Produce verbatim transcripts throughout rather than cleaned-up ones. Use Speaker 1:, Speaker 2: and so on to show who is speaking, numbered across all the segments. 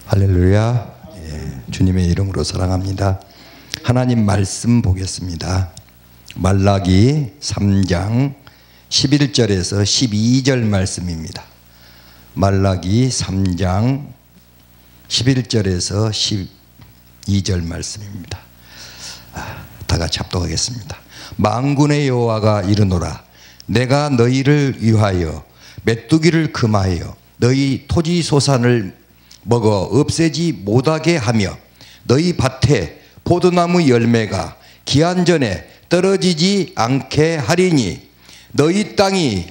Speaker 1: 할렐루야. 예, 주님의 이름으로 사랑합니다. 하나님 말씀 보겠습니다. 말라기 삼 장 십일 절에서 십이 절 말씀입니다. 말라기 삼 장 십일 절에서 십이 절 말씀입니다. 아, 다 같이 합독하겠습니다. 만군의 여호와가 이르노라. 내가 너희를 위하여 메뚜기를 금하여 너희 토지 소산을 먹어 없애지 못하게 하며 너희 밭에 포도나무 열매가 기한 전에 떨어지지 않게 하리니 너희 땅이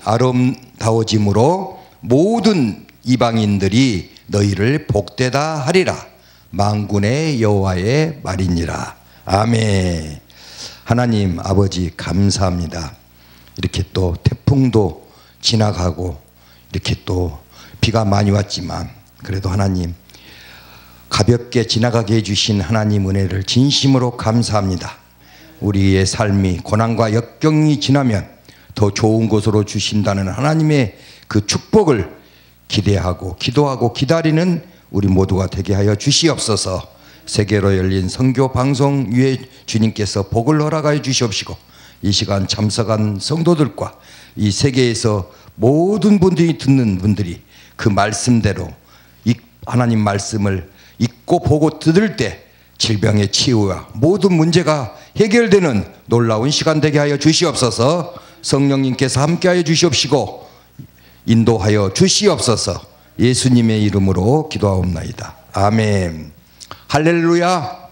Speaker 1: 아름다워짐으로 모든 이방인들이 너희를 복되다 하리라. 만군의 여호와의 말이니라. 아멘. 하나님 아버지 감사합니다. 이렇게 또 태풍도 지나가고 이렇게 또 비가 많이 왔지만 그래도 하나님 가볍게 지나가게 해주신 하나님 은혜를 진심으로 감사합니다. 우리의 삶이 고난과 역경이 지나면 더 좋은 곳으로 주신다는 하나님의 그 축복을 기대하고 기도하고 기다리는 우리 모두가 되게 하여 주시옵소서. 세계로 열린 선교 방송 위에 주님께서 복을 허락하여 주시옵시고 이 시간 참석한 성도들과 이 세계에서 모든 분들이 듣는 분들이 그 말씀대로 이 하나님 말씀을 읽고 보고 들을 때 질병의 치유와 모든 문제가 해결되는 놀라운 시간 되게 하여 주시옵소서. 성령님께서 함께하여 주시옵시고 인도하여 주시옵소서. 예수님의 이름으로 기도하옵나이다. 아멘. 할렐루야.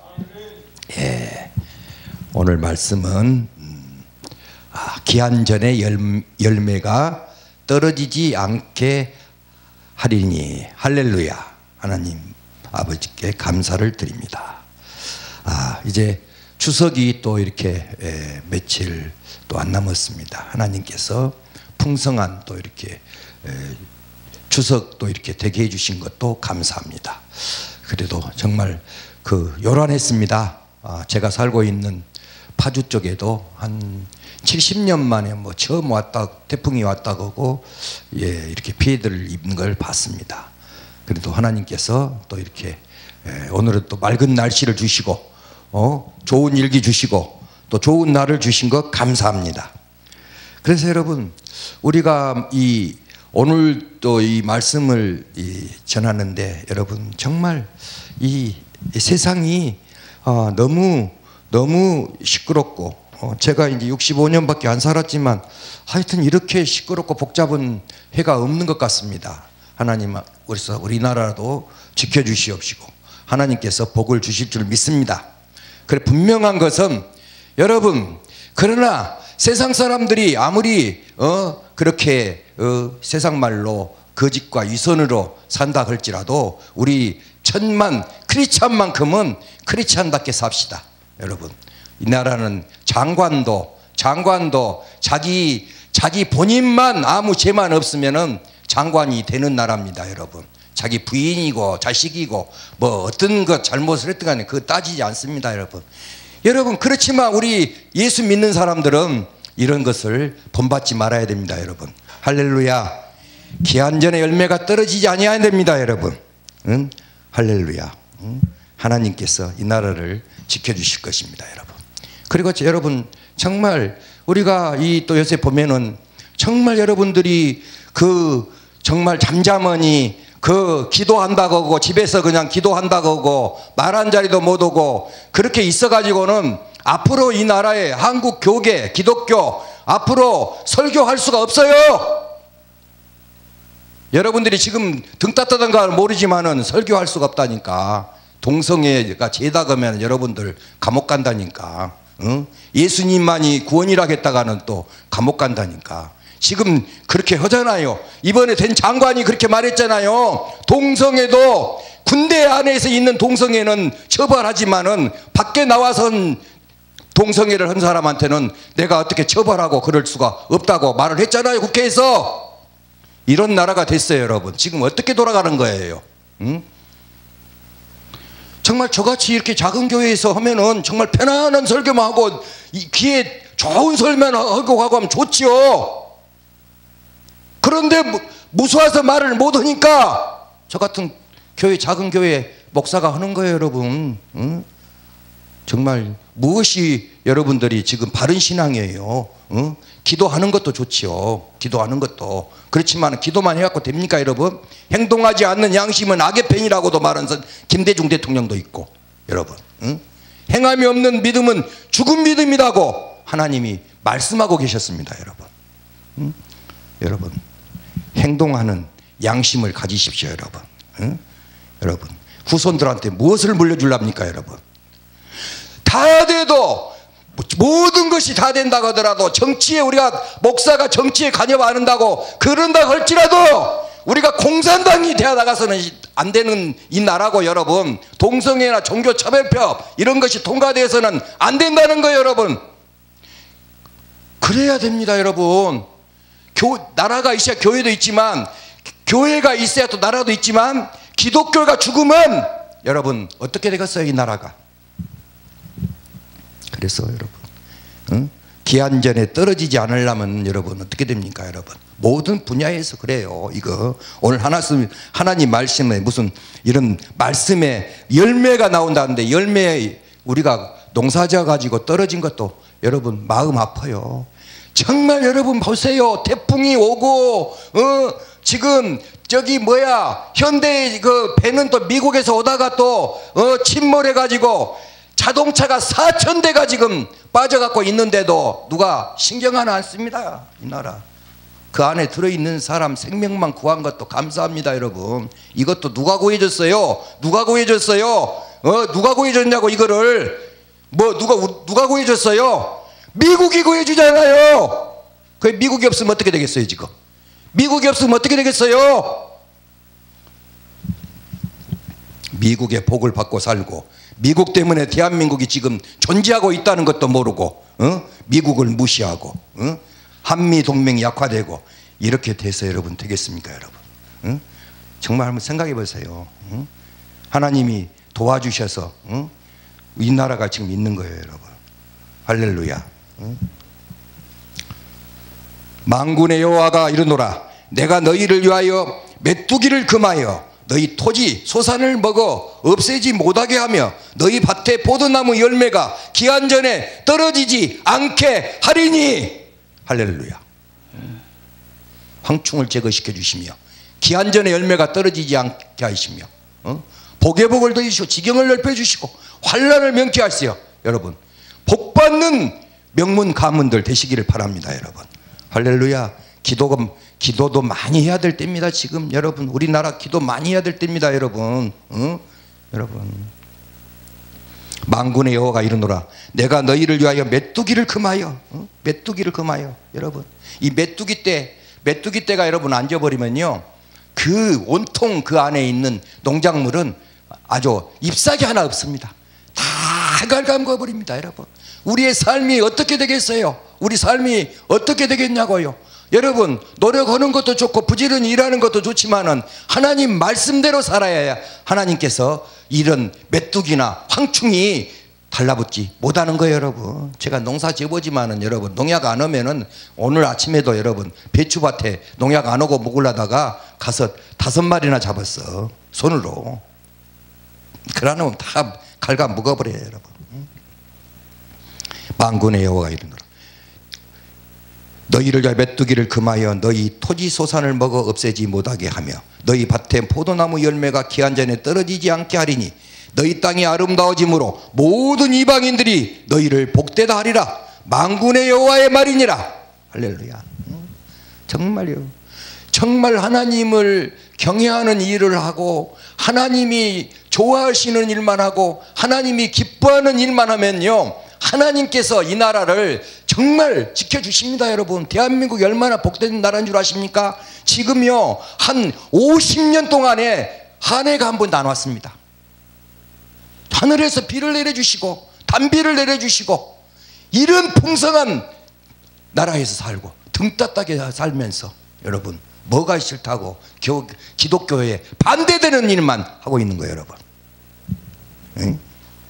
Speaker 1: 예. 오늘 말씀은 아, 기한 전에 열매가 떨어지지 않게 하리니. 할렐루야. 하나님 아버지께 감사를 드립니다. 아, 이제 추석이 또 이렇게 에, 며칠 또 안 남았습니다. 하나님께서 풍성한 또 이렇게 에, 추석도 이렇게 되게 해주신 것도 감사합니다. 그래도 정말 그 요란했습니다. 아, 제가 살고 있는 파주 쪽에도 한 칠십 년 만에 뭐 처음 왔다 태풍이 왔다고 하고 예, 이렇게 피해를 입는 걸 봤습니다. 그래도 하나님께서 또 이렇게 예, 오늘은 또 맑은 날씨를 주시고 어, 좋은 일기 주시고 또 좋은 날을 주신 것 감사합니다. 그래서 여러분 우리가 이 오늘 또 이 말씀을 이 전하는데 여러분 정말 이, 이 세상이 어, 너무 너무 시끄럽고 어, 제가 이제 육십오 년밖에 안 살았지만 하여튼 이렇게 시끄럽고 복잡한 해가 없는 것 같습니다. 하나님 우리서 우리나라도 지켜주시옵시고 하나님께서 복을 주실 줄 믿습니다. 그래 분명한 것은 여러분 그러나 세상 사람들이 아무리 어, 그렇게 어, 세상 말로 거짓과 위선으로 산다 할지라도 우리 천만 크리스찬만큼은 크리스찬답게 삽시다. 여러분 이 나라는 장관도 장관도 자기 자기 본인만 아무 죄만 없으면은 장관이 되는 나라입니다. 여러분 자기 부인이고 자식이고 뭐 어떤 것 잘못을 했든 간에 그거 따지지 않습니다. 여러분 여러분 그렇지만 우리 예수 믿는 사람들은 이런 것을 본받지 말아야 됩니다. 여러분 할렐루야. 기한 전에 열매가 떨어지지 아니해야 됩니다. 여러분 응? 할렐루야. 응? 하나님께서 이 나라를 지켜주실 것입니다. 여러분 그리고 여러분 정말 우리가 이 또 요새 보면은 정말 여러분들이 그 정말 잠잠하니 그 기도한다고 하고 집에서 그냥 기도한다고 하고 말 한 자리도 못 오고 그렇게 있어 가지고는 앞으로 이 나라의 한국 교계 기독교 앞으로 설교할 수가 없어요. 여러분들이 지금 등 따뜻한가 모르지만은 설교할 수가 없다니까. 동성애가 죄다 그러면 여러분들 감옥 간다니까. 응? 예수님만이 구원이라고 했다가는 또 감옥 간다니까. 지금 그렇게 하잖아요. 이번에 된 장관이 그렇게 말했잖아요. 동성애도 군대 안에서 있는 동성애는 처벌하지만은 밖에 나와선 동성애를 한 사람한테는 내가 어떻게 처벌하고 그럴 수가 없다고 말을 했잖아요. 국회에서. 이런 나라가 됐어요. 여러분 지금 어떻게 돌아가는 거예요? 응? 정말 저같이 이렇게 작은 교회에서 하면은 정말 편안한 설교만 하고 귀에 좋은 설교만 하고 하고 하면 좋지요. 그런데 무서워서 말을 못 하니까 저 같은 교회, 작은 교회 목사가 하는 거예요, 여러분. 응? 정말 무엇이 여러분들이 지금 바른 신앙이에요? 응? 기도하는 것도 좋지요. 기도하는 것도. 그렇지만 기도만 해갖고 됩니까, 여러분? 행동하지 않는 양심은 악의 펜이라고도 말한 김대중 대통령도 있고, 여러분. 응? 행함이 없는 믿음은 죽은 믿음이라고 하나님이 말씀하고 계셨습니다, 여러분. 응? 여러분, 행동하는 양심을 가지십시오, 여러분. 응? 여러분, 후손들한테 무엇을 물려줄랍니까, 여러분? 다 돼도, 모든 것이 다 된다고 하더라도, 정치에 우리가 목사가 정치에 관여 안 한다고 그런다 할지라도 우리가 공산당이 되어 나가서는 안 되는 이 나라고, 여러분. 동성애나 종교차별법 이런 것이 통과되어서는 안 된다는 거예요, 여러분. 그래야 됩니다, 여러분. 교, 나라가 있어야 교회도 있지만, 교회가 있어야 또 나라도 있지만, 기독교가 죽으면 여러분 어떻게 되겠어요, 이 나라가? 그래서 여러분, 응? 기한전에 떨어지지 않으려면 여러분 어떻게 됩니까, 여러분? 모든 분야에서 그래요. 이거 오늘 하나님, 하나님 말씀에 무슨 이런 말씀에 열매가 나온다는데, 열매 우리가 농사져 가지고 떨어진 것도 여러분 마음 아파요. 정말 여러분 보세요. 태풍이 오고, 어 지금 저기 뭐야, 현대 그 배는 또 미국에서 오다가 또 어 침몰해 가지고 자동차가 사천 대가 지금 빠져갖고 있는데도 누가 신경 하나 안 씁니다, 이 나라. 그 안에 들어있는 사람 생명만 구한 것도 감사합니다, 여러분. 이것도 누가 구해줬어요? 누가 구해줬어요? 어 누가 구해줬냐고, 이거를. 뭐 누가 누가 구해줬어요? 미국이 구해주잖아요. 그 미국이 없으면 어떻게 되겠어요, 지금? 미국이 없으면 어떻게 되겠어요? 미국의 복을 받고 살고, 미국 때문에 대한민국이 지금 존재하고 있다는 것도 모르고, 어? 미국을 무시하고, 어? 한미 동맹이 약화되고, 이렇게 돼서 여러분 되겠습니까, 여러분? 어? 정말 한번 생각해 보세요. 어? 하나님이 도와주셔서 어? 이 나라가 지금 있는 거예요, 여러분. 할렐루야. 어? 만군의 여호와가 이르노라. 내가 너희를 위하여 메뚜기를 금하여 너희 토지 소산을 먹어 없애지 못하게 하며 너희 밭에 포도나무 열매가 기한전에 떨어지지 않게 하리니. 할렐루야. 황충을 제거시켜 주시며 기한전에 열매가 떨어지지 않게 하시며, 어? 복의 복을 더하시고 지경을 넓혀 주시고 환난을 명쾌하시어 여러분 복받는 명문 가문들 되시기를 바랍니다, 여러분. 할렐루야. 기도가, 기도도 많이 해야 될 때입니다, 지금. 여러분, 우리나라 기도 많이 해야 될 때입니다, 여러분. 어? 여러분, 만군의 여호와가 이르노라. 내가 너희를 위하여 메뚜기를 금하여, 어? 메뚜기를 금하여. 여러분, 이 메뚜기 떼, 메뚜기 떼가 여러분 앉아버리면요, 그 온통 그 안에 있는 농작물은 아주 잎사귀 하나 없습니다. 다 갉아먹어 버립니다, 여러분. 우리의 삶이 어떻게 되겠어요? 우리 삶이 어떻게 되겠냐고요. 여러분, 노력하는 것도 좋고 부지런히 일하는 것도 좋지만은 하나님 말씀대로 살아야 하나님께서 이런 메뚜기나 황충이 달라붙지 못하는 거예요, 여러분. 제가 농사 지어보지만은 여러분, 농약 안 오면은 오늘 아침에도 여러분 배추밭에 농약 안 오고 먹으려다가 가서 다섯 마리나 잡았어, 손으로. 그러면 다 갉아 먹어버려요, 여러분. 만군의 여호와가 이르노라. 너희를 위하여 메뚜기를 금하여 너희 토지 소산을 먹어 없애지 못하게 하며 너희 밭에 포도나무 열매가 기한전에 떨어지지 않게 하리니 너희 땅이 아름다워짐으로 모든 이방인들이 너희를 복되다 하리라. 만군의 여호와의 말이니라. 할렐루야. 정말요, 정말 하나님을 경외하는 일을 하고 하나님이 좋아하시는 일만 하고 하나님이 기뻐하는 일만 하면요, 하나님께서 이 나라를 정말 지켜주십니다, 여러분. 대한민국이 얼마나 복된 나라인 줄 아십니까? 지금요, 한 오십 년 동안에 한 해가 한 번도 안 왔습니다. 하늘에서 비를 내려주시고 단비를 내려주시고 이런 풍성한 나라에서 살고 등 따뜻하게 살면서 여러분 뭐가 싫다고 교, 기독교에 반대되는 일만 하고 있는 거예요, 여러분. 응?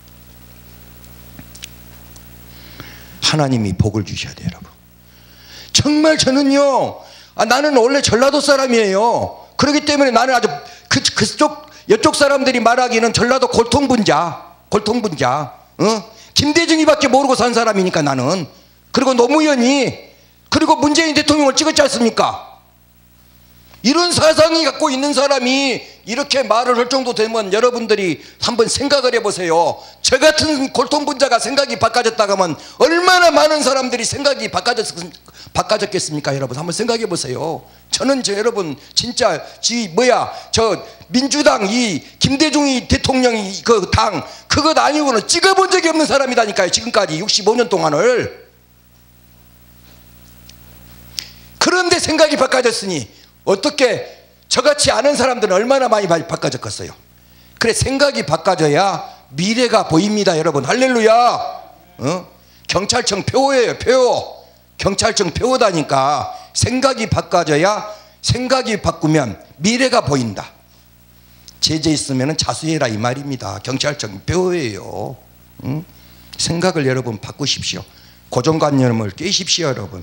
Speaker 1: 하나님이 복을 주셔야 돼요, 여러분. 정말 저는요, 아, 나는 원래 전라도 사람이에요. 그렇기 때문에 나는 아주 그, 그쪽 이쪽 사람들이 말하기는 전라도 골통분자, 골통분자, 어? 김대중이밖에 모르고 산 사람이니까 나는. 그리고 노무현이, 그리고 문재인 대통령을 찍었지 않습니까? 이런 사상이 갖고 있는 사람이 이렇게 말을 할 정도 되면 여러분들이 한번 생각을 해보세요. 저 같은 골통분자가 생각이 바꿔졌다고 하면 얼마나 많은 사람들이 생각이 바꿔졌, 바꿔졌겠습니까? 여러분 한번 생각해 보세요. 저는 저 여러분 진짜 지 뭐야 저 민주당 이 김대중이 대통령이 그 당 그것 아니고는 찍어본 적이 없는 사람이다니까요. 지금까지 육십오 년 동안을. 그런데 생각이 바꿔졌으니 어떻게 저같이 아는 사람들은 얼마나 많이 바꿔졌겠어요. 그래 생각이 바꿔져야 미래가 보입니다. 여러분 할렐루야. 어? 경찰청 표어예요. 표어. 경찰청 표어다니까. 생각이 바꿔져야, 생각이 바꾸면 미래가 보인다. 제재 있으면 자수해라 이 말입니다. 경찰청 표어예요. 응? 생각을 여러분 바꾸십시오. 고정관념을 깨십시오 여러분.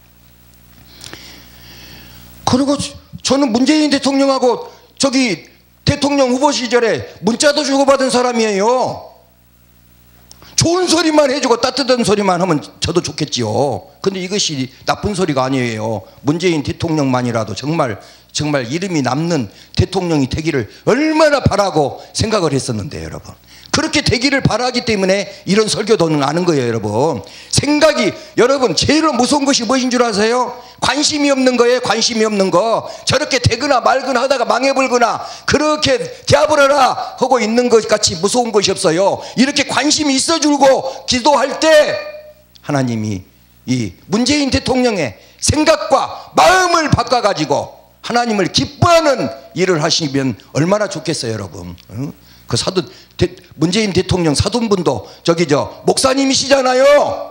Speaker 1: 그리고 저는 문재인 대통령하고 저기 대통령 후보 시절에 문자도 주고받은 사람이에요. 좋은 소리만 해주고 따뜻한 소리만 하면 저도 좋겠지요. 근데 이것이 나쁜 소리가 아니에요. 문재인 대통령만이라도 정말 정말 이름이 남는 대통령이 되기를 얼마나 바라고 생각을 했었는데 여러분. 그렇게 되기를 바라기 때문에 이런 설교도는 아는 거예요 여러분. 생각이, 여러분 제일 무서운 것이 무엇인 줄 아세요? 관심이 없는 거예요. 관심이 없는 거. 저렇게 되거나 말거나 하다가 망해버리거나 그렇게 되어버려라 하고 있는 것 같이 무서운 것이 없어요. 이렇게 관심이 있어주고 기도할 때 하나님이 이 문재인 대통령의 생각과 마음을 바꿔가지고 하나님을 기뻐하는 일을 하시면 얼마나 좋겠어요 여러분. 응? 그 사돈, 대, 문재인 대통령 사돈분도 저기 저 목사님이시잖아요.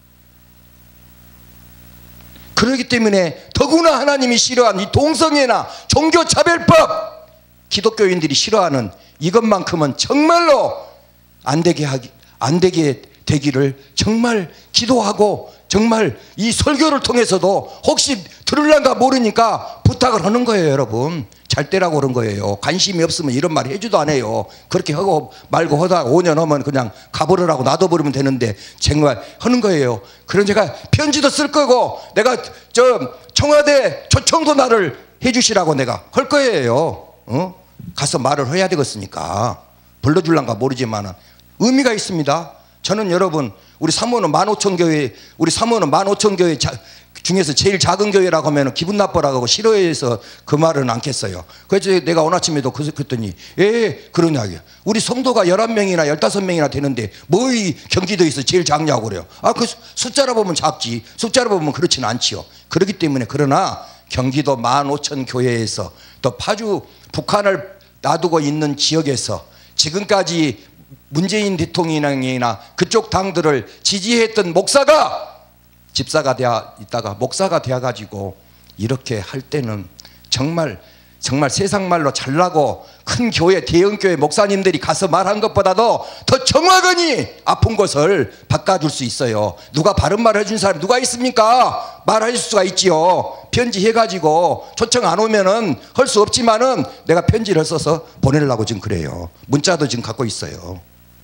Speaker 1: 그렇기 때문에 더구나 하나님이 싫어하는 이 동성애나 종교차별법, 기독교인들이 싫어하는 이것만큼은 정말로 안 되게 하기, 안 되게 되기를 정말 기도하고 정말 이 설교를 통해서도 혹시 들을란가 모르니까 부탁을 하는 거예요 여러분. 잘 되라고 그런 거예요. 관심이 없으면 이런 말 해주도 안 해요. 그렇게 하고 말고 하다 오 년 하면 그냥 가버리라고 놔둬버리면 되는데 정말 하는 거예요. 그런 제가 편지도 쓸 거고 내가 저 청와대 초청도 나를 해주시라고 내가 할 거예요. 어? 가서 말을 해야 되겠으니까. 불러줄란가 모르지만 의미가 있습니다. 저는 여러분 우리 사모는 만 오천 교회, 우리 사모는 만 오천 교회 자, 중에서 제일 작은 교회라고 하면 기분 나빠라고 하고 싫어해서 그 말은 않겠어요. 그래서 내가 오늘 아침에도 그랬더니 예 그러냐고요. 우리 성도가 열한 명이나 열다섯 명이나 되는데 뭐 이 경기도에서 제일 작냐고 그래요. 아 그 숫자로 보면 작지 숫자로 보면 그렇지는 않지요. 그렇기 때문에 그러나 경기도 만 오천 교회에서 또 파주 북한을 놔두고 있는 지역에서 지금까지 문재인 대통령이나 그쪽 당들을 지지했던 목사가 집사가 되어 있다가 목사가 되어 가지고 이렇게 할 때는 정말 정말 세상 말로 잘나고 큰 교회 대형 교회 목사님들이 가서 말한 것보다도 더 정확하니 아픈 것을 바꿔줄 수 있어요. 누가 바른 말 해준 사람 누가 있습니까? 말할 수가 있지요. 편지해 가지고 초청 안 오면은 할 수 없지만은 내가 편지를 써서 보내려고 지금 그래요. 문자도 지금 갖고 있어요.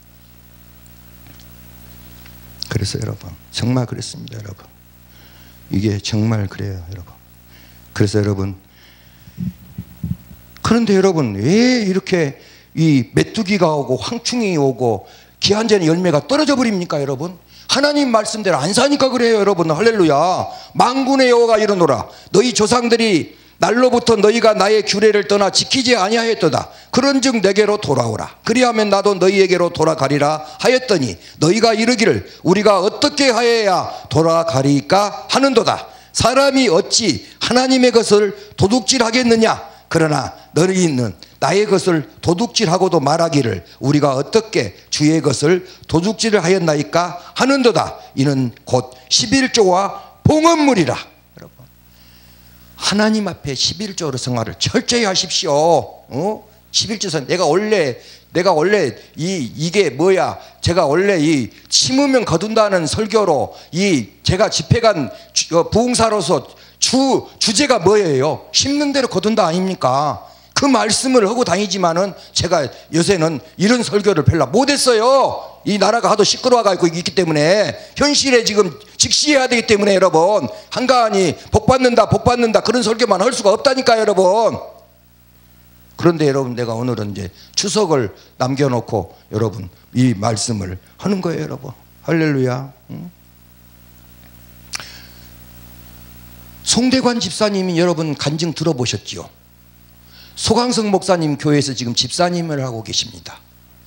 Speaker 1: 그래서 여러분 정말 그랬습니다 여러분. 이게 정말 그래요 여러분. 그래서 여러분 그런데 여러분 왜 이렇게 이 메뚜기가 오고 황충이 오고 기한전의 열매가 떨어져 버립니까 여러분? 하나님 말씀대로 안 사니까 그래요 여러분. 할렐루야. 만군의 여호와가 이르노라 너희 조상들이 날로부터 너희가 나의 규례를 떠나 지키지 아니하였도다. 그런즉 내게로 돌아오라. 그리하면 나도 너희에게로 돌아가리라 하였더니 너희가 이르기를 우리가 어떻게 하여야 돌아가리까 하는도다. 사람이 어찌 하나님의 것을 도둑질하겠느냐. 그러나 너희는 나의 것을 도둑질하고도 말하기를 우리가 어떻게 주의 것을 도둑질을 하였나이까 하는도다. 이는 곧 십일조와 봉헌물이라. 하나님 앞에 십일조로 생활을 철저히 하십시오. 어? 십일조선 내가 원래 내가 원래 이 이게 뭐야? 제가 원래 이 심으면 거둔다는 설교로 이 제가 집회간 부흥사로서 주 주제가 뭐예요? 심는 대로 거둔다 아닙니까? 그 말씀을 하고 다니지만은 제가 요새는 이런 설교를 별로 못했어요. 이 나라가 하도 시끄러워가지고 있기 때문에 현실에 지금 직시해야 되기 때문에 여러분, 한가하니 복받는다 복받는다 그런 설교만 할 수가 없다니까요 여러분. 그런데 여러분, 내가 오늘은 이제 추석을 남겨놓고 여러분 이 말씀을 하는 거예요 여러분. 할렐루야. 응? 송대관 집사님이 여러분 간증 들어보셨지요? 소강성 목사님 교회에서 지금 집사님을 하고 계십니다.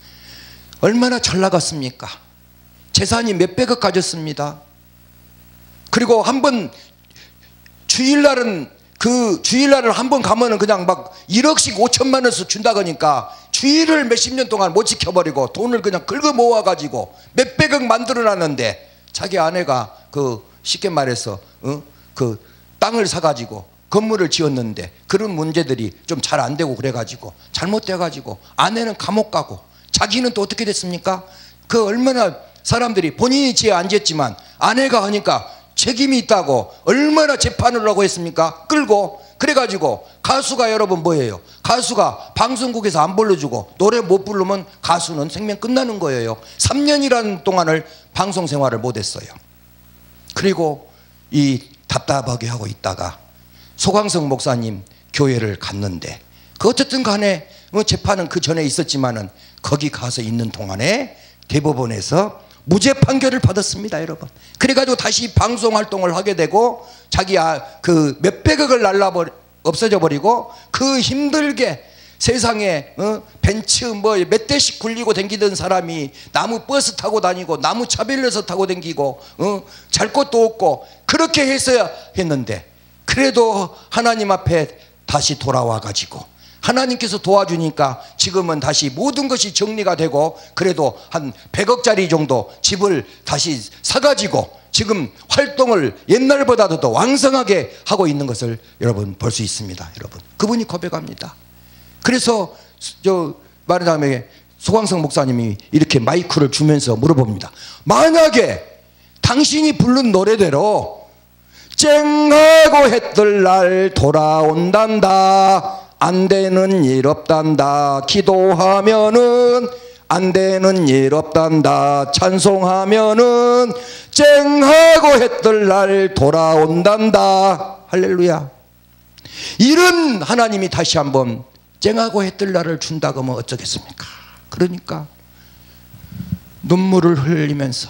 Speaker 1: 얼마나 잘 나갔습니까? 재산이 몇백억 가졌습니다. 그리고 한번 주일날은 그 주일날을 한번 가면은 그냥 막 일억씩 오천만 원씩 준다 그러니까 주일을 몇십 년 동안 못 지켜버리고 돈을 그냥 긁어 모아가지고 몇백억 만들어놨는데 자기 아내가 그 쉽게 말해서 어? 그 땅을 사가지고 건물을 지었는데 그런 문제들이 좀 잘 안 되고 그래가지고 잘못돼가지고 아내는 감옥 가고 자기는 또 어떻게 됐습니까? 그 얼마나 사람들이 본인이 지어 안 지었지만 아내가 하니까 책임이 있다고 얼마나 재판을 하고 했습니까? 끌고. 그래가지고 가수가 여러분 뭐예요? 가수가 방송국에서 안 불러주고 노래 못 부르면 가수는 생명 끝나는 거예요. 삼 년이라는 동안을 방송 생활을 못했어요. 그리고 이 답답하게 하고 있다가 소강성 목사님 교회를 갔는데 그 어쨌든 간에 뭐 재판은 그 전에 있었지만은 거기 가서 있는 동안에 대법원에서 무죄 판결을 받았습니다 여러분. 그래가지고 다시 방송 활동을 하게 되고 자기 아, 그 몇백억을 날라버리 없어져 버리고 그 힘들게 세상에 어? 벤츠 뭐 몇 대씩 굴리고 다니던 사람이 나무 버스 타고 다니고 나무 차 빌려서 타고 다니고 어? 잘 것도 없고 그렇게 했어야 했는데 그래도 하나님 앞에 다시 돌아와 가지고 하나님께서 도와주니까 지금은 다시 모든 것이 정리가 되고 그래도 한 백억짜리 정도 집을 다시 사가지고 지금 활동을 옛날보다도 더 왕성하게 하고 있는 것을 여러분 볼 수 있습니다. 여러분 그분이 고백합니다. 그래서 저 말하자면 소강성 목사님이 이렇게 마이크를 주면서 물어봅니다. 만약에 당신이 부른 노래대로 쨍하고 했던 날 돌아온단다. 안 되는 일 없단다. 기도하면은 안 되는 일 없단다. 찬송하면은 쨍하고 했던 날 돌아온단다. 할렐루야. 이런 하나님이 다시 한번 쨍하고 했던 날을 준다고 하면 어쩌겠습니까? 그러니까 눈물을 흘리면서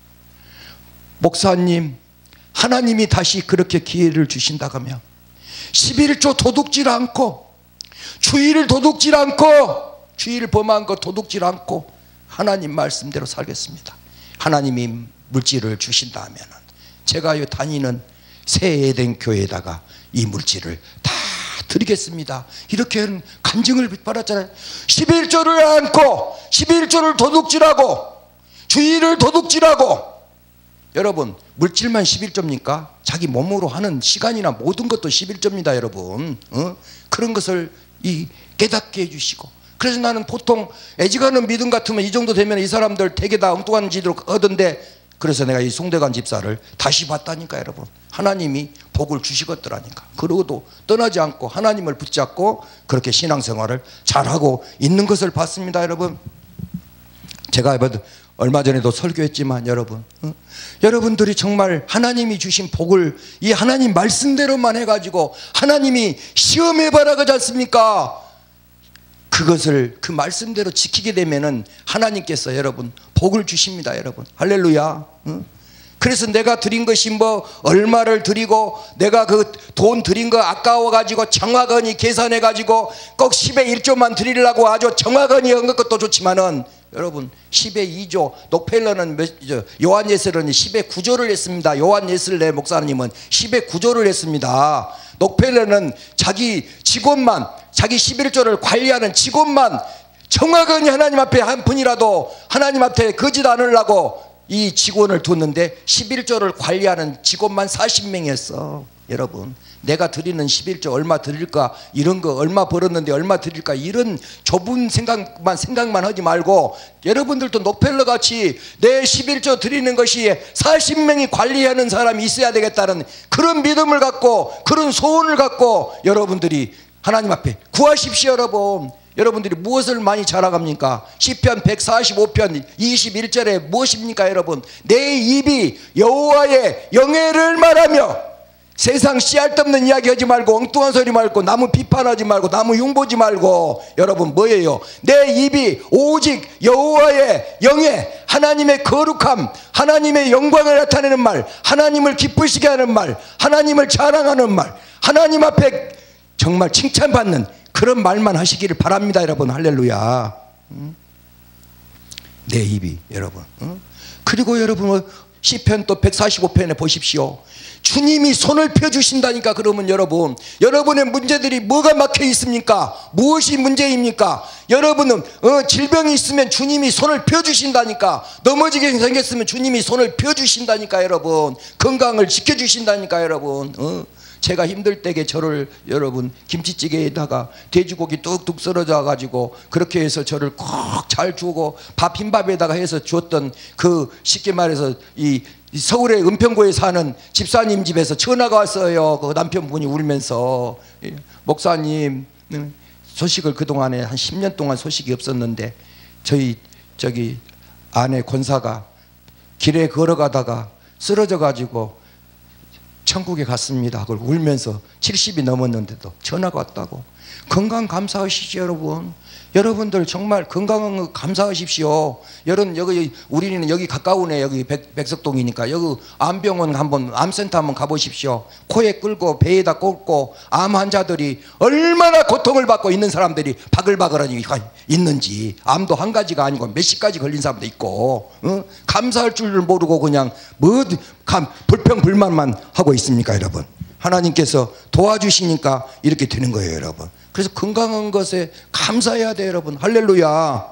Speaker 1: 목사님 하나님이 다시 그렇게 기회를 주신다고 하면 십일조 도둑질 않고 주의를 도둑질 않고 주의를 범한 것 도둑질 않고 하나님 말씀대로 살겠습니다. 하나님이 물질을 주신다 하면 제가 다니는 새 에덴 교회에다가 이 물질을 다 드리겠습니다. 이렇게 간증을 받았잖아요. 십일조를 않고 십일조를 도둑질하고 주의를 도둑질하고. 여러분 물질만 십일조입니까? 자기 몸으로 하는 시간이나 모든 것도 십일조입니다 여러분. 어? 그런 것을 이 깨닫게 해주시고. 그래서 나는 보통 애지간한 믿음 같으면 이 정도 되면 이 사람들 되게 다 엉뚱한 짓을 하던데, 그래서 내가 이 송대관 집사를 다시 봤다니까 여러분. 하나님이 복을 주시겠더라니까. 그러고도 떠나지 않고 하나님을 붙잡고 그렇게 신앙생활을 잘하고 있는 것을 봤습니다 여러분. 제가 얼마 전에도 설교했지만 여러분, 어? 여러분들이 정말 하나님이 주신 복을 이 하나님 말씀대로만 해가지고 하나님이 시험해봐라 그러지 않습니까? 그것을 그 말씀대로 지키게 되면은 하나님께서 여러분 복을 주십니다 여러분. 할렐루야. 어? 그래서 내가 드린 것이 뭐 얼마를 드리고 내가 그 돈 드린 거 아까워 가지고 정확하니 계산해 가지고 꼭 십의 일조만 드리려고 아주 정확하니 한 것도 좋지만은 여러분 십의 이조, 록펠러는 요한 예슬은 십의 구조를 했습니다. 요한 예슬레 목사님은 십의 구조를 했습니다. 록펠러는 자기 직원만, 자기 십일조를 관리하는 직원만 정확하니 하나님 앞에 한 분이라도 하나님 앞에 거짓 안 하려고 이 직원을 뒀는데 십일조를 관리하는 직원만 사십 명이었어. 여러분 내가 드리는 십일조 얼마 드릴까, 이런 거 얼마 벌었는데 얼마 드릴까, 이런 좁은 생각만 생각만 하지 말고 여러분들도 록펠러 같이 내 십일조 드리는 것이 사십 명이 관리하는 사람이 있어야 되겠다는 그런 믿음을 갖고 그런 소원을 갖고 여러분들이 하나님 앞에 구하십시오. 여러분, 여러분들이 무엇을 많이 자랑합니까? 시편 백사십오 편 이십일 절에 무엇입니까? 여러분, 내 입이 여호와의 영예를 말하며, 세상 씨알데없는 이야기 하지 말고, 엉뚱한 소리 말고, 나무 비판하지 말고, 나무 흉보지 말고, 여러분 뭐예요? 내 입이 오직 여호와의 영예, 하나님의 거룩함, 하나님의 영광을 나타내는 말, 하나님을 기쁘시게 하는 말, 하나님을 자랑하는 말, 하나님 앞에 정말 칭찬받는 그런 말만 하시기를 바랍니다. 여러분, 할렐루야. 내 입이, 여러분. 그리고 여러분 시편 또 백사십오 편에 보십시오. 주님이 손을 펴주신다니까. 그러면 여러분, 여러분의 문제들이 뭐가 막혀 있습니까? 무엇이 문제입니까? 여러분은 어, 질병이 있으면 주님이 손을 펴주신다니까. 넘어지게 생겼으면 주님이 손을 펴주신다니까. 여러분, 건강을 지켜주신다니까. 여러분, 어? 제가 힘들 때에 저를 여러분 김치찌개에다가 돼지고기 뚝뚝 썰어져 가지고 그렇게 해서 저를 꼭 잘 주고 밥 흰밥에다가 해서 주었던 그, 쉽게 말해서 이 서울의 은평구에 사는 집사님 집에서 전화가 왔어요. 그 남편분이 울면서, 목사님 소식을 그동안에 한 십 년 동안 소식이 없었는데 저희 저기 아내 권사가 길에 걸어가다가 쓰러져 가지고 천국에 갔습니다. 그걸 울면서 칠십이 넘었는데도 전화가 왔다고. 건강 감사하시죠. 여러분, 여러분들 정말 건강한 거 감사하십시오. 여러분, 여기 우리는 여기 가까우네. 여기 백, 백석동이니까 여기 암병원 한번, 암센터 한번 가보십시오. 코에 끌고 배에다 꽂고 암 환자들이 얼마나 고통을 받고 있는 사람들이 바글바글하니 있는지. 암도 한 가지가 아니고 몇십 가지 걸린 사람도 있고, 어? 감사할 줄을 모르고 그냥 뭐 불평불만만 하고 있습니까? 여러분, 하나님께서 도와주시니까 이렇게 되는 거예요. 여러분, 그래서 건강한 것에 감사해야 돼요. 여러분, 할렐루야.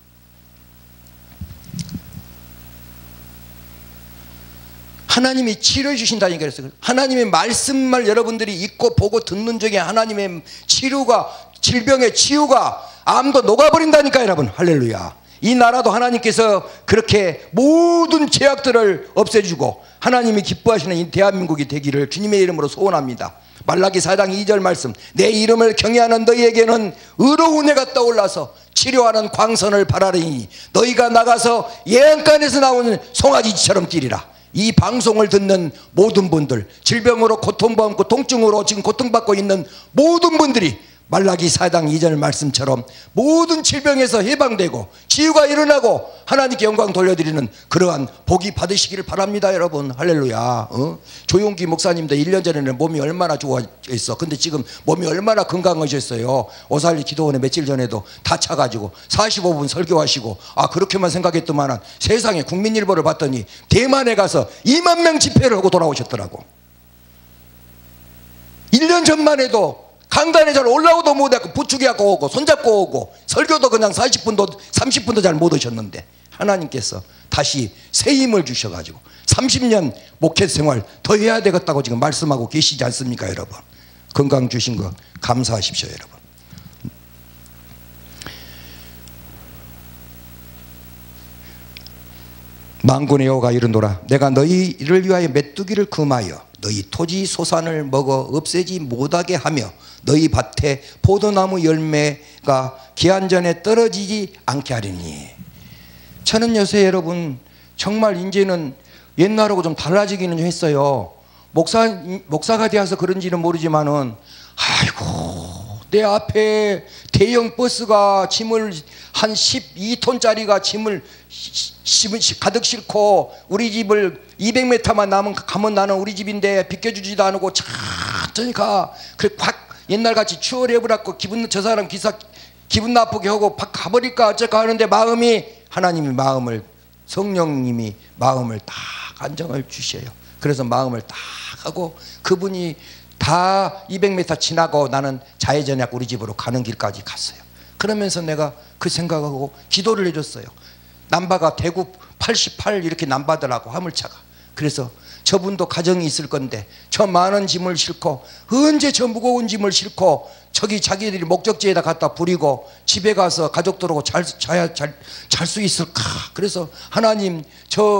Speaker 1: 하나님이 치료해 주신다니까. 그랬어요. 하나님의 말씀만 여러분들이 읽고 보고 듣는 중에 하나님의 치료가, 질병의 치유가, 암도 녹아버린다니까. 여러분, 할렐루야. 이 나라도 하나님께서 그렇게 모든 죄악들을 없애주고 하나님이 기뻐하시는 이 대한민국이 되기를 주님의 이름으로 소원합니다. 말라기 사 장 이 절 말씀, 내 이름을 경외하는 너희에게는 의로운 해가 떠올라서 치료하는 광선을 바라리니 너희가 나가서 예언간에서 나오는 송아지처럼 뛰리라. 이 방송을 듣는 모든 분들, 질병으로 고통받고 통증으로 지금 고통받고 있는 모든 분들이 말라기 사 장 이 절 말씀처럼 모든 질병에서 해방되고 치유가 일어나고 하나님께 영광 돌려드리는 그러한 복이 받으시기를 바랍니다. 여러분, 할렐루야. 어? 조용기 목사님도 일 년 전에는 몸이 얼마나 좋아졌어. 근데 지금 몸이 얼마나 건강하셨어요. 오살리 기도원에 며칠 전에도 다쳐가지고 사십오 분 설교하시고, 아 그렇게만 생각했더만은 세상에 국민일보를 봤더니 대만에 가서 이만 명 집회를 하고 돌아오셨더라고. 일 년 전만 해도 강단에 잘 올라오도 못하고 부축해갖고 오고 손잡고 오고 설교도 그냥 사십 분도 삼십 분도 잘 못 오셨는데 하나님께서 다시 새 힘을 주셔가지고 삼십 년 목회 생활 더 해야 되겠다고 지금 말씀하고 계시지 않습니까? 여러분, 건강 주신 거 감사하십시오. 여러분, 만군의 여호와가 이르노라. 내가 너희를 위하여 메뚜기를 금하여 너희 토지 소산을 먹어 없애지 못하게 하며 너희 밭에 포도나무 열매가 기한 전에 떨어지지 않게 하리니. 저는 요새 여러분 정말 이제는 옛날하고 좀 달라지기는 했어요. 목사, 목사가 되어서 그런지는 모르지만은, 아이고 내 앞에 대형 버스가 짐을 한 십이 톤짜리가 짐을 가득 싣고 우리 집을 이백 미터만 남은 가면 나는 우리 집인데 비켜주지도 않고 천천히 가. 그래 확 옛날같이 추월해버렸고 기분, 저 사람 기사 기분 나쁘게 하고 팍 가버릴까 어쩔까 하는데 마음이, 하나님이 마음을, 성령님이 마음을 딱 안정을 주셔요. 그래서 마음을 딱 하고 그분이 다 이백 미터 지나고 나는 좌회전해서 우리 집으로 가는 길까지 갔어요. 그러면서 내가 그 생각하고 기도를 해줬어요. 남바가 대구 팔십팔 이렇게 남바더라고, 화물차가. 그래서 저분도 가정이 있을 건데 저 많은 짐을 싣고 언제 저 무거운 짐을 싣고 저기 자기들이 목적지에다 갖다 버리고 집에 가서 가족들하고 잘 잘 잘 잘 수 있을까. 그래서 하나님 저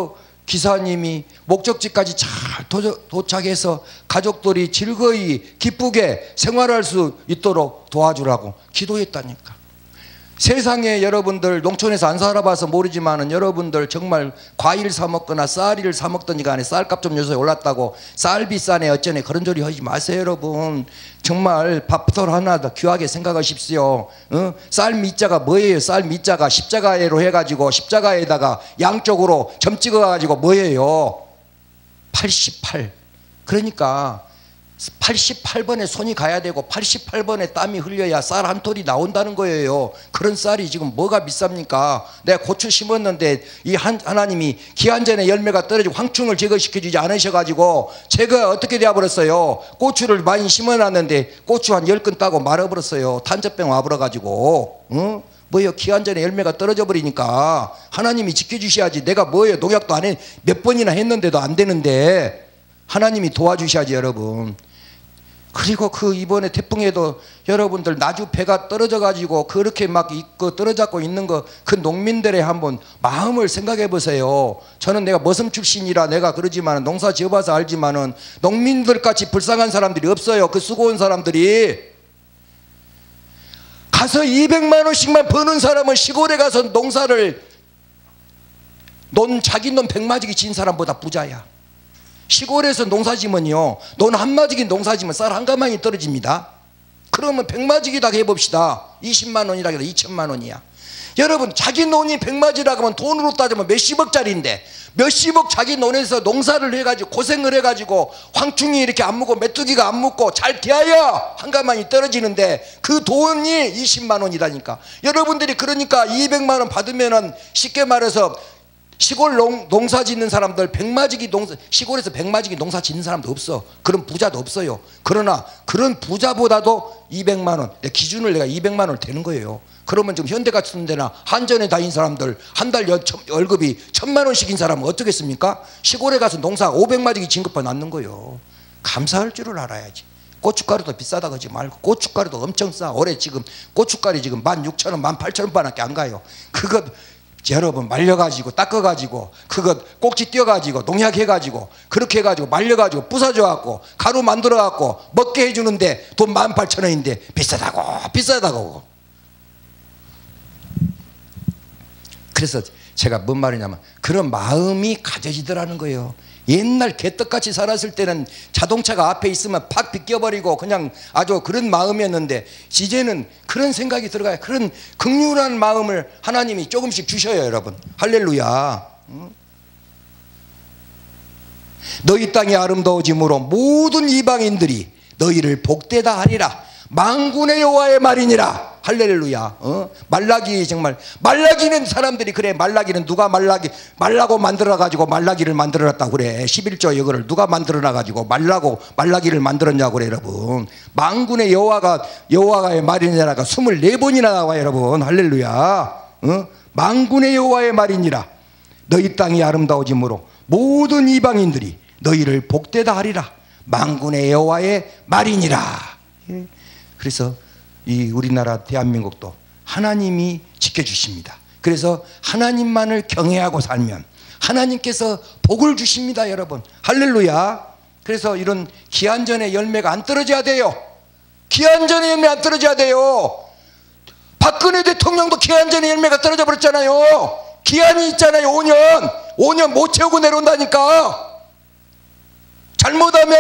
Speaker 1: 기사님이 목적지까지 잘 도착해서 가족들이 즐거이 기쁘게 생활할 수 있도록 도와주라고 기도했다니까. 세상에 여러분들 농촌에서 안 살아봐서 모르지만은 여러분들 정말 과일 사 먹거나 쌀을 사 먹든지 간에 쌀값 좀 요새 올랐다고 쌀 비싸네 어쩌네 그런 소리 하지 마세요. 여러분 정말 밥벌 하나 더 귀하게 생각하십시오. 어? 쌀 밑자가 뭐예요? 쌀 밑자가 십자가로 해가지고 십자가에다가 양쪽으로 점 찍어가지고 뭐예요? 팔십팔. 그러니까 팔십팔 번에 손이 가야 되고 팔십팔 번에 땀이 흘려야 쌀 한 톨이 나온다는 거예요. 그런 쌀이 지금 뭐가 비쌉니까? 내가 고추 심었는데 이 한, 하나님이 기한 전에 열매가 떨어지고 황충을 제거시켜주지 않으셔가지고 제가 어떻게 되어버렸어요? 고추를 많이 심어놨는데 고추 한 열 근 따고 말아버렸어요. 탄저병 와버려가지고. 응? 뭐예요? 기한 전에 열매가 떨어져 버리니까 하나님이 지켜주셔야지. 내가 뭐예요? 농약도 안 해 몇 번이나 했는데도 안 되는데 하나님이 도와주셔야지 여러분. 그리고 그 이번에 태풍에도 여러분들 나주 배가 떨어져 가지고 그렇게 막 있고 떨어졌고 있는 거 그 농민들의 한번 마음을 생각해 보세요. 저는 내가 머슴 출신이라 내가 그러지만 농사 지어봐서 알지만은 농민들같이 불쌍한 사람들이 없어요. 그 수고한 사람들이 가서 이백만 원씩만 버는 사람은 시골에 가서 농사를 논 자기 논 백마지기 진 사람보다 부자야. 시골에서 농사지면요 논 한마지기 농사지면 쌀 한 가마니 떨어집니다. 그러면 백마지기다 해봅시다. 이십만 원이라 해도 이천만 원이야. 여러분 자기 논이 백마지라고 하면 돈으로 따지면 몇십억짜리인데 몇십억 자기 논에서 농사를 해가지고 고생을 해가지고 황충이 이렇게 안 묻고 메뚜기가 안 묻고 잘 대하여 한 가마니 떨어지는데 그 돈이 이십만 원이라니까. 여러분들이 그러니까 이백만 원 받으면은 쉽게 말해서 시골 농, 농사 짓는 사람들 백마지기 농사 시골에서 백마지기 농사 짓는 사람도 없어. 그런 부자도 없어요. 그러나 그런 부자보다도 이백만 원 기준을 내가 이백만 원을 되는 거예요. 그러면 지금 현대 같은 데나 한전에 다닌 사람들 한 달 월급이 천만 원씩인 사람은 어떻겠습니까? 시골에 가서 농사 오백마지기 진급해 놨는 거예요. 감사할 줄을 알아야지. 고춧가루도 비싸다 그러지 말고 고춧가루도 엄청 싸. 올해 지금 고춧가루 지금 만 육천 원 만 팔천 원밖에 안 가요. 그거 여러분 말려가지고 닦아가지고 그거 꼭지 띄어가지고 농약해가지고 그렇게 해가지고 말려가지고 부숴줘갖고 가루 만들어갖고 먹게 해주는데 돈 만 팔천 원인데 비싸다고 비싸다고. 그래서 제가 뭔 말이냐면 그런 마음이 가져지더라는 거예요. 옛날 개떡같이 살았을 때는 자동차가 앞에 있으면 팍 비껴버리고 그냥 아주 그런 마음이었는데 이제는 그런 생각이 들어가요. 그런 긍휼한 마음을 하나님이 조금씩 주셔요 여러분. 할렐루야. 너희 땅이 아름다워짐으로 모든 이방인들이 너희를 복되다 하리라. 만군의 여호와의 말이니라. 할렐루야. 어? 말라기 정말 말라기는 사람들이 그래 말라기는 누가 말라기 말라고 만들어 가지고 말라기를 만들어 놨다고 그래. 십일 조 이거를 누가 만들어 놔 가지고 말라고 말라기를 만들었냐고 그래 여러분. 만군의 여호와가 여호와의 말이니라가 이십사 번이나 나와 여러분. 할렐루야. 어? 만군의 여호와의 말이니라. 너희 땅이 아름다워짐으로 모든 이방인들이 너희를 복되다 하리라. 만군의 여호와의 말이니라. 예. 그래서 이 우리나라 대한민국도 하나님이 지켜주십니다. 그래서 하나님만을 경외하고 살면 하나님께서 복을 주십니다 여러분. 할렐루야. 그래서 이런 기한전의 열매가 안 떨어져야 돼요. 기한전의 열매 안 떨어져야 돼요. 박근혜 대통령도 기한전의 열매가 떨어져 버렸잖아요. 기한이 있잖아요. 오 년 오 년 못 채우고 내려온다니까. 잘못하면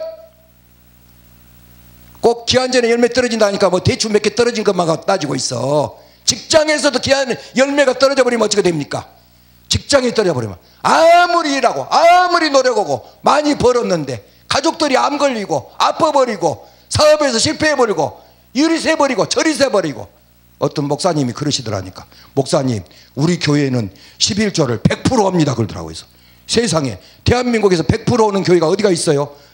Speaker 1: 꼭 기한 전에 열매 떨어진다니까 뭐 대충 몇 개 떨어진 것만 따지고 있어. 직장에서도 기한 열매가 떨어져 버리면 어떻게 됩니까? 직장이 떨어져 버리면 아무리 일하고 아무리 노력하고 많이 벌었는데 가족들이 암 걸리고 아파버리고 사업에서 실패해버리고 일이 새버리고 저리 새버리고. 어떤 목사님이 그러시더라니까. 목사님 우리 교회는 십일 조를 백 퍼센트 합니다 그러더라고요. 세상에 대한민국에서 백 퍼센트 오는 교회가 어디가 있어요?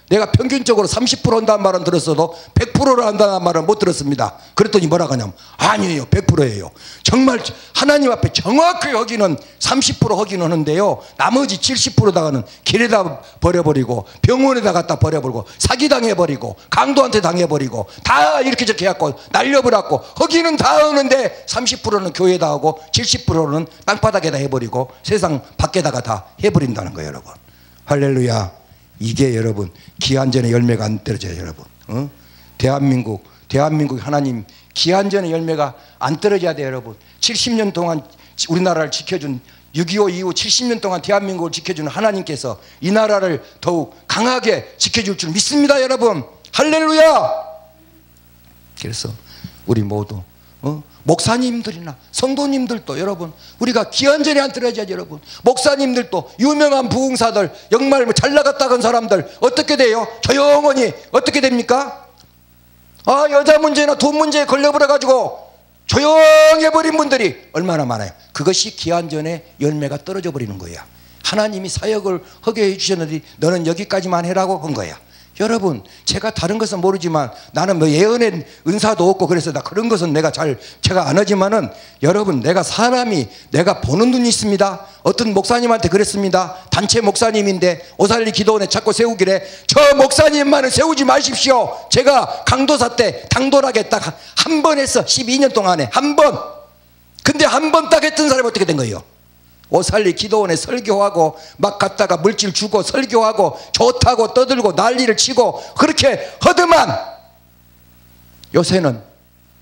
Speaker 1: 내가 평균적으로 삼십 퍼센트 한다는 말은 들었어도 백 퍼센트를 한다는 말은 못 들었습니다. 그랬더니 뭐라고 하냐면 아니에요, 백 퍼센트예요. 정말 하나님 앞에 정확히 허기는 삼십 퍼센트 허기는 하는데요, 나머지 칠십 퍼센트다가는 길에다 버려버리고 병원에다 갖다 버려버리고 사기당해버리고 강도한테 당해버리고 다 이렇게 저렇게 해갖고 날려버렸고 허기는 다 하는데 삼십 퍼센트는 교회에다 하고 칠십 퍼센트는 땅바닥에다 해버리고 세상 밖에다가 다 해버린다는 거예요, 여러분. 할렐루야. 이게 여러분 기한전의 열매가 안 떨어져요, 여러분. 어? 대한민국 대한민국 하나님 기한전의 열매가 안 떨어져야 돼요, 여러분. 칠십 년 동안 우리나라를 지켜준 육이오 이후 칠십 년 동안 대한민국을 지켜주는 하나님께서 이 나라를 더욱 강하게 지켜줄 줄 믿습니다, 여러분. 할렐루야. 그래서 우리 모두 어? 목사님들이나 성도님들도 여러분 우리가 기한전에 안 떨어져야지, 여러분. 목사님들도 유명한 부흥사들 정말 잘 나갔다간 사람들 어떻게 돼요? 조용히 어떻게 됩니까? 아, 여자 문제나 돈 문제에 걸려버려가지고 조용해버린 분들이 얼마나 많아요. 그것이 기한전의 열매가 떨어져 버리는 거야. 하나님이 사역을 하게 해주셨는데 너는 여기까지만 해라고 한 거야. 여러분, 제가 다른 것은 모르지만 나는 뭐 예언의 은사도 없고 그래서 나 그런 것은 내가 잘 제가 안 하지만은 여러분, 내가 사람이 내가 보는 눈이 있습니다. 어떤 목사님한테 그랬습니다. 단체 목사님인데 오살리 기도원에 자꾸 세우기래. 저 목사님만은 세우지 마십시오. 제가 강도사 때 당돌하게 딱 한 번 했어. 십이 년 동안에 한 번. 근데 한 번 딱 했던 사람이 어떻게 된 거예요? 오살리 기도원에 설교하고 막 갔다가 물질 주고 설교하고 좋다고 떠들고 난리를 치고 그렇게 하더만 요새는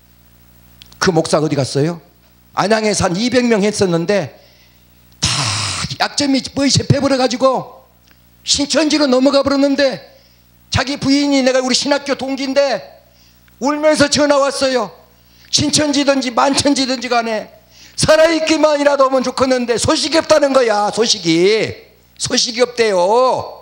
Speaker 1: 그 목사가 어디 갔어요? 안양에서 한 이백 명 했었는데 다 약점이 뭐이 잡혀버려가지고 신천지로 넘어가 버렸는데 자기 부인이 내가 우리 신학교 동기인데 울면서 전화 왔어요. 신천지든지 만천지든지 간에 살아있기만이라도 하면 좋겠는데 소식이 없다는 거야. 소식이 소식이 없대요.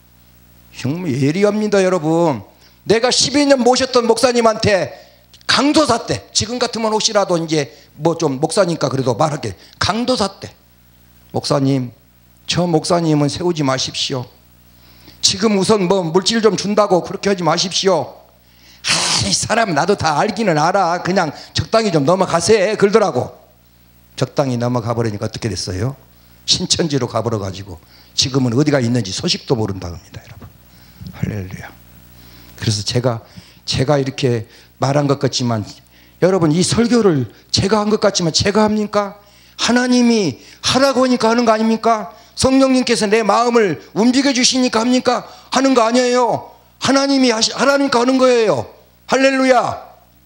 Speaker 1: 정말 예리합니다, 여러분. 내가 십이 년 모셨던 목사님한테 강도사 때, 지금 같으면 혹시라도 이제 뭐 좀 목사니까 그래도 말할게. 강도사 때 목사님, 저 목사님은 세우지 마십시오. 지금 우선 뭐 물질 좀 준다고 그렇게 하지 마십시오. 아, 이 사람 나도 다 알기는 알아. 그냥 적당히 좀 넘어가세 그러더라고. 적당히 넘어가 버리니까 어떻게 됐어요? 신천지로 가버려 가지고 지금은 어디가 있는지 소식도 모른다고 합니다, 여러분. 할렐루야. 그래서 제가 제가 이렇게 말한 것 같지만 여러분, 이 설교를 제가 한 것 같지만 제가 합니까? 하나님이 하라고 하니까 하는 거 아닙니까? 성령님께서 내 마음을 움직여 주시니까 합니까? 하는 거 아니에요. 하나님이 하시, 하라니까 하는 거예요. 할렐루야.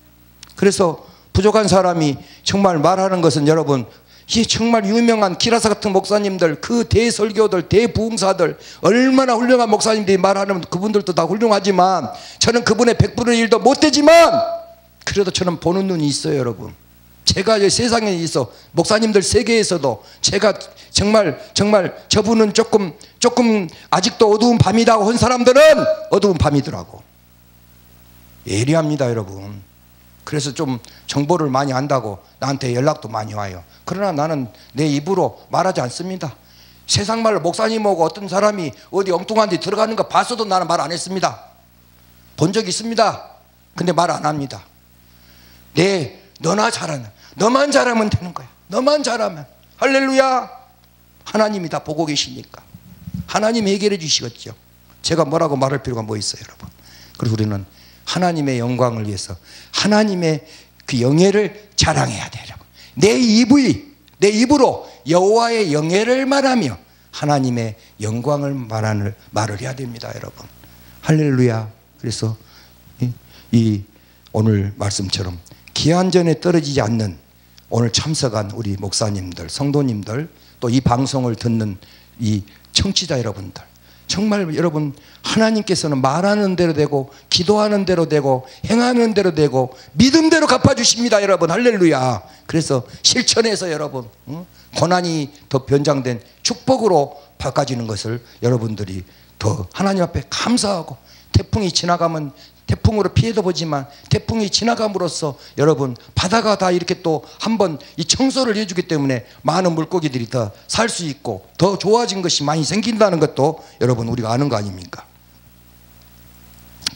Speaker 1: 그래서 부족한 사람이 정말 말하는 것은 여러분, 이 정말 유명한 기라사 같은 목사님들, 그 대설교들, 대부흥사들, 얼마나 훌륭한 목사님들이 말하는 그분들도 다 훌륭하지만 저는 그분의 백분의 일도 못 되지만 그래도 저는 보는 눈이 있어요, 여러분. 제가 이 세상에 있어 목사님들 세계에서도 제가 정말 정말 저분은 조금 조금 아직도 어두운 밤이라고 한 사람들은 어두운 밤이더라고. 예리합니다, 여러분. 그래서 좀 정보를 많이 안다고 나한테 연락도 많이 와요. 그러나 나는 내 입으로 말하지 않습니다. 세상 말로 목사님하고 어떤 사람이 어디 엉뚱한 데 들어가는 거 봤어도 나는 말 안 했습니다. 본 적 있습니다. 근데 말 안 합니다. 네, 너나 잘하면, 너만 잘하면 되는 거야. 너만 잘하면. 할렐루야. 하나님이 다 보고 계시니까 하나님이 해결해 주시겠죠. 제가 뭐라고 말할 필요가 뭐 있어요, 여러분. 그래서 우리는 하나님의 영광을 위해서 하나님의 그 영예를 자랑해야 돼요, 여러분. 내 입이, 내 입으로 여호와의 영예를 말하며 하나님의 영광을 말하는 말을 해야 됩니다, 여러분. 할렐루야. 그래서 이, 이 오늘 말씀처럼 기한전에 떨어지지 않는 오늘 참석한 우리 목사님들, 성도님들, 또 이 방송을 듣는 이 청취자 여러분들, 정말 여러분, 하나님께서는 말하는 대로 되고 기도하는 대로 되고 행하는 대로 되고 믿음대로 갚아주십니다, 여러분. 할렐루야. 그래서 실천해서 여러분, 고난이 더 변장된 축복으로 바꿔지는 것을 여러분들이 더 하나님 앞에 감사하고, 태풍이 지나가면 태풍으로 피해도 보지만 태풍이 지나감으로써 여러분 바다가 다 이렇게 또 한번 이 청소를 해주기 때문에 많은 물고기들이 더 살 수 있고 더 좋아진 것이 많이 생긴다는 것도 여러분 우리가 아는 거 아닙니까?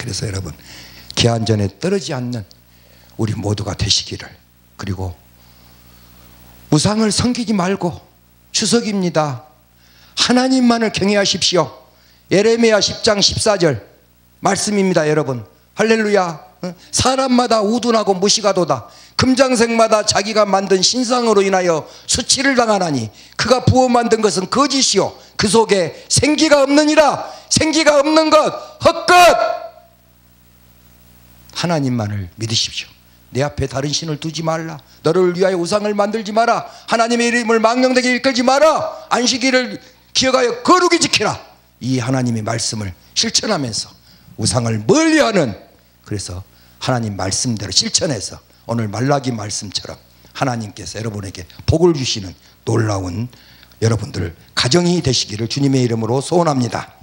Speaker 1: 그래서 여러분 기한전에 떨어지지 않는 우리 모두가 되시기를, 그리고 우상을 섬기지 말고, 추석입니다, 하나님만을 경외하십시오. 예레미야 십 장 십사 절 말씀입니다. 여러분 할렐루야. 사람마다 우둔하고 무시가도다. 금장색마다 자기가 만든 신상으로 인하여 수치를 당하나니 그가 부어 만든 것은 거짓이요 그 속에 생기가 없느니라. 생기가 없는 것 헛것. 하나님만을 믿으십시오. 내 앞에 다른 신을 두지 말라. 너를 위하여 우상을 만들지 마라. 하나님의 이름을 망령되게 일컬지 마라. 안식일을 기억하여 거룩히 지키라. 이 하나님의 말씀을 실천하면서 우상을 멀리하는, 그래서 하나님 말씀대로 실천해서 오늘 말라기 말씀처럼 하나님께서 여러분에게 복을 주시는 놀라운 여러분들 가정이 되시기를 주님의 이름으로 소원합니다.